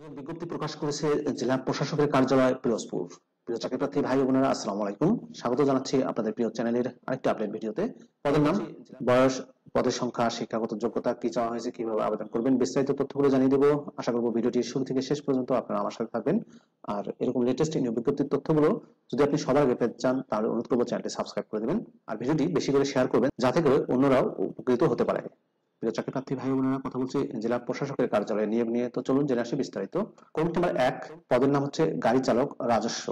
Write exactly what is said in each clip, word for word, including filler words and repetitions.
নিয়োগ বিজ্ঞপ্তি প্রকাশ করেছে জেলা প্রশাসকের কার্যালয় পিরোজপুর। প্রিয় চাকরিপ্রার্থী ভাই ও বোনেরা, আসসালামু আলাইকুম। স্বাগত জানাচ্ছি আপনাদের প্রিয় চ্যানেলের আরেকটি আপডেট ভিডিওতে। পদের নাম, বয়স, পদের সংখ্যা, শিক্ষাগত যোগ্যতা, কি চাওয়া হয়েছে, কিভাবে আবেদন করবেন, বিস্তারিত তথ্যগুলো জানিয়ে দেবো। আশা করব ভিডিওটি শুরু থেকে শেষ পর্যন্ত আপনারা আমার সাথে থাকবেন। আর এরকম লেটেস্ট নিয়োগ বিজ্ঞপ্তির তথ্যগুলো যদি আপনি সবার আগে পেতে চান তাহলে অনুরোধ করবো চ্যানেলটি সাবস্ক্রাইব করে দেবেন আর ভিডিওটি বেশি করে শেয়ার করবেন, যাতে করে অন্যরাও উপকৃত হতে পারে। প্রিয় চাকরিপ্রার্থী ভাই বোনেরা, কথা বলছি জেলা প্রশাসকের কার্যালয়ে নিয়োগ নিয়ে। তো চলুন জেনে আসি বিস্তারিত। কমিটি নাম্বার এক, পদের নাম হচ্ছে গাড়ি চালক রাজস্ব।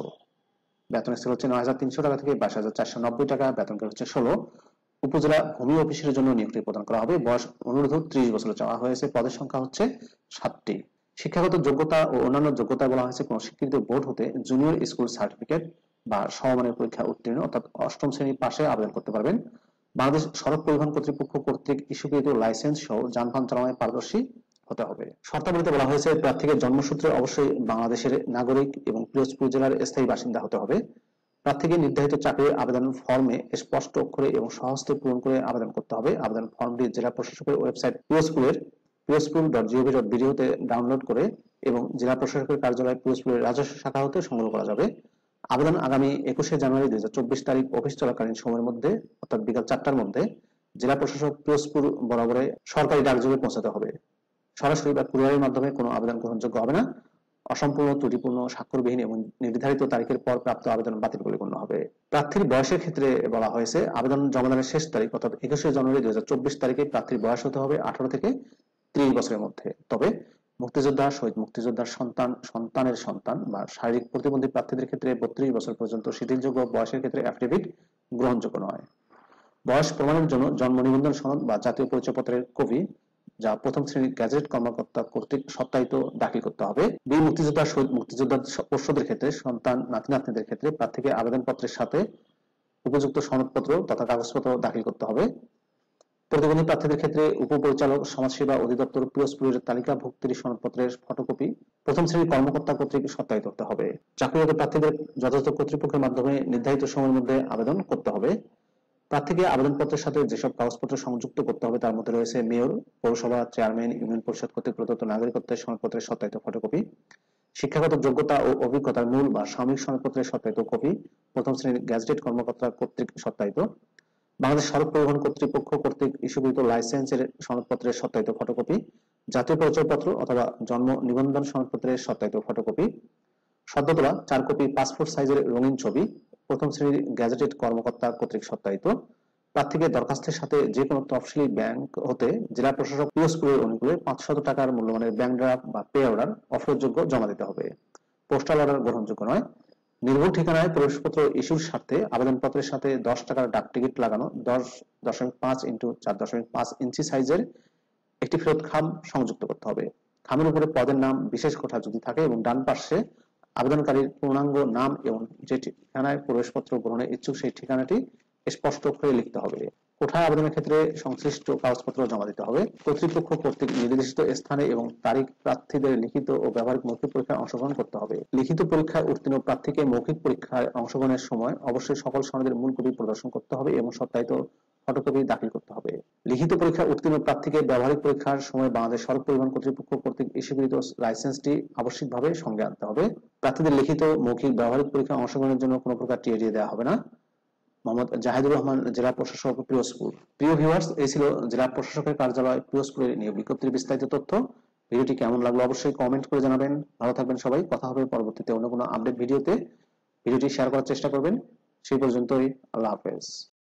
বেতন স্কেল হচ্ছে নয় হাজার তিনশো টাকা থেকে বাইশ হাজার চারশো নব্বই টাকা। বেতন স্কেল হচ্ছে ষোলো। উপজেলা ভূমি অফিসের জন্য নিয়োগটি প্রদান করা হবে। বয়স অনুরোধ ত্রিশ বছর চাওয়া হয়েছে। পদের সংখ্যা হচ্ছে সাতটি। শিক্ষাগত যোগ্যতা ও অন্যান্য যোগ্যতায় বলা হয়েছে কোন স্বীকৃত বোর্ড হতে জুনিয়র স্কুল সার্টিফিকেট বা সমমানের পরীক্ষা উত্তীর্ণ অর্থাৎ অষ্টম শ্রেণী পাশে আবেদন করতে পারবেন। বাংলাদেশ সড়ক পরিবহন কর্তৃপক্ষ কর্তৃক ইস্যুকৃত লাইসেন্স সহ যানবাহন চালানোয় পারদর্শী হতে হবে। শর্তাবলীতে বলা হয়েছে প্রার্থীকে জন্মসূত্রে অবশ্যই বাংলাদেশের নাগরিক এবং পিরোজপুর জেলার স্থায়ী বাসিন্দা হতে হবে। প্রার্থীকে নির্ধারিত চাকরির আবেদন ফর্মে স্পষ্ট অক্ষরে এবং সহজে পূরণ করে আবেদন করতে হবে। আবেদন ফর্মটি জেলা প্রশাসকের ওয়েবসাইট পিরোজপুরের Pirojpur dot G O V dot BD হতে ডাউনলোড করে এবং জেলা প্রশাসকের কার্যালয় পিরোজপুরের রাজস্ব শাখা হতে সংগ্রহ করা যাবে। আবেদন আগামী একুশে জানুয়ারি দুই হাজার চব্বিশ তারিখ অফিস চলাকালীন সময়ের মধ্যে অর্থাৎ বিকাল চারটার মধ্যে জেলা প্রশাসক পিরোজপুর বরাবরে সরকারি ডাকযোগে পৌঁছাতে হবে। সরাসরি বা কুরিয়ারের মাধ্যমে কোনো আবেদন গ্রহণযোগ্য হবে না। অসম্পূর্ণ, ত্রুটিপূর্ণ, স্বাক্ষরবিহীন এবং নির্ধারিত তারিখের পর প্রাপ্ত আবেদন বাতিল বলে গণ্য হবে। প্রার্থীর বয়সের ক্ষেত্রে বলা হয়েছে আবেদন জমাদানের শেষ তারিখ অর্থাৎ একুশে জানুয়ারি দুই হাজার চব্বিশ তারিখে প্রার্থীর বয়স হতে হবে আঠারো থেকে ত্রিশ বছরের মধ্যে। তবে মুক্তিযোদ্ধা, শহীদ মুক্তিযোদ্ধার সন্তান, সন্তানের সন্তান বা শারীরিক প্রতিবন্ধী প্রার্থীদের ক্ষেত্রে বত্রিশ বছর পর্যন্ত শিথিলযোগ্য বয়সের ক্ষেত্রে অ্যাফিডেভিট গ্রহণযোগ্য নয়। বয়স প্রমাণের জন্য জন্ম নিবন্ধন সনদ বা জাতীয় পরিচয়পত্রের কপি যা প্রথম শ্রেণীর গ্যাজেট কর্মকর্তা কর্তৃক সত্যায়িত দাখিল করতে হবে। বীর মুক্তিযোদ্ধা, শহীদ মুক্তিযোদ্ধার পোষ্যদের ক্ষেত্রে, সন্তান, নাতি নাতনিদের ক্ষেত্রে প্রার্থীকে আবেদনপত্রের সাথে উপযুক্ত সনদপত্র তথা কাগজপত্র দাখিল করতে হবে। প্রতিবন্ধী প্রার্থীদের ক্ষেত্রে উপপরিচালক, সমাজসেবা অধিদপ্তর পিরোজপুরের তালিকাভুক্তির সনদপত্রের ফটোকপি প্রথম শ্রেণীর কর্মকর্তা কর্তৃক সত্যায়িত করতে হবে। চাকরিরত প্রার্থীদের যথাযথ কর্তৃপক্ষের মাধ্যমে নির্ধারিত সময়ের মধ্যে আবেদন করতে হবে। প্রার্থীকে আবেদনপত্রের সাথে যেসব কাগজপত্র সংযুক্ত করতে হবে তার মধ্যে রয়েছে মেয়র, পৌরসভা চেয়ারম্যান, ইউনিয়ন পরিষদ কর্তৃক প্রদত্ত নাগরিকত্বের সনদপত্রের সত্যায়িত ফটোকপি, শিক্ষাগত যোগ্যতা ও অভিজ্ঞতার মূল বা সাময়িক সনদপত্রের সত্যায়িত কপি প্রথম শ্রেণীর গ্যাজেটেড কর্মকর্তা কর্তৃক সত্যায়িত, বাংলাদেশ সড়ক পরিবহন কর্তৃপক্ষ কর্তৃক ইস্যুকৃত লাইসেন্সের সনদপত্রের সত্যায়িত ফটোকপি, জাতীয় পরিচয়পত্র অথবা জন্ম নিবন্ধন সনদপত্রের সত্যায়িত ফটোকপি, সদ্য তোলা চার কপি পাসপোর্ট সাইজের রঙিন ছবি প্রথম শ্রেণীর গ্যাজেটেড কর্মকর্তা কর্তৃক সত্যায়িত। প্রার্থীকে দরখাস্তের সাথে যে কোনো তফসিলি ব্যাংক হতে জেলা প্রশাসক পিরোজপুরের অনুকূলে পাঁচশত টাকার মূল্যমানের ব্যাংক ড্রাফট বা পে অর্ডার অফারযোগ্য জমা দিতে হবে। পোস্টাল অর্ডার গ্রহণযোগ্য নয়। নির্ভুল ঠিকানায় প্রবেশপত্র ইস্যুর স্বার্থে আবেদনপত্রের সাথে দশ টাকার ডাক টিকিট লাগানো দশ দশমিক পাঁচ ইন্টু চার দশমিক পাঁচ ইঞ্চি সাইজের একটি ফেরত খাম সংযুক্ত করতে হবে। খামের উপরে পদের নাম, বিশেষ কোঠা যদি থাকে এবং ডান পাশে আবেদনকারীর পূর্ণাঙ্গ নাম এবং যে ঠিকানায় প্রবেশপত্র গ্রহণের ইচ্ছুক সেই ঠিকানাটি স্পষ্ট করে লিখতে হবে। কোঠায় আবেদনের ক্ষেত্রে সংশ্লিষ্ট কাগজপত্র জমা দিতে হবে। কর্তৃপক্ষ কর্তৃক নির্দিষ্ট স্থানে এবং তারিখ প্রার্থীদের লিখিত ও ব্যবহারিক মৌখিক পরীক্ষায় অংশগ্রহণ করতে হবে। লিখিত পরীক্ষায় উত্তীর্ণ প্রার্থীকে মৌখিক পরীক্ষায় অংশগ্রহণের সময় অবশ্যই সকল সনদের মূল কপি প্রদর্শন করতে হবে এবং সত্যায়িত ফটোকপি দাখিল করতে হবে। লিখিত পরীক্ষায় উত্তীর্ণ প্রার্থীকে ব্যবহারিক পরীক্ষার সময় বাংলাদেশ সড়ক পরিবহন কর্তৃপক্ষ কর্তৃক ইস্যুকৃত লাইসেন্সটি আবশ্যিকভাবে সঙ্গে আনতে হবে। প্রার্থীদের লিখিত, মৌখিক, ব্যবহারিক পরীক্ষায় অংশগ্রহণের জন্য কোনো প্রকার টি এ ডি দেওয়া হবে না। মোহাম্মদ জাহিদুর রহমান, জেলা প্রশাসক, পিরোজপুর। প্রিয় ভিউয়ার্স, এই ছিল জেলা প্রশাসকের কার্যালয় পিরোজপুরের নিয়োগ বিজ্ঞপ্তির বিস্তারিত তথ্য। ভিডিওটি কেমন লাগলো অবশ্যই কমেন্ট করে জানাবেন। ভালো থাকবেন সবাই। কথা হবে পরবর্তীতে অন্য কোনো আপডেট ভিডিওতে। ভিডিওটি শেয়ার করার চেষ্টা করবেন। সেই পর্যন্তই, আল্লাহ হাফেজ।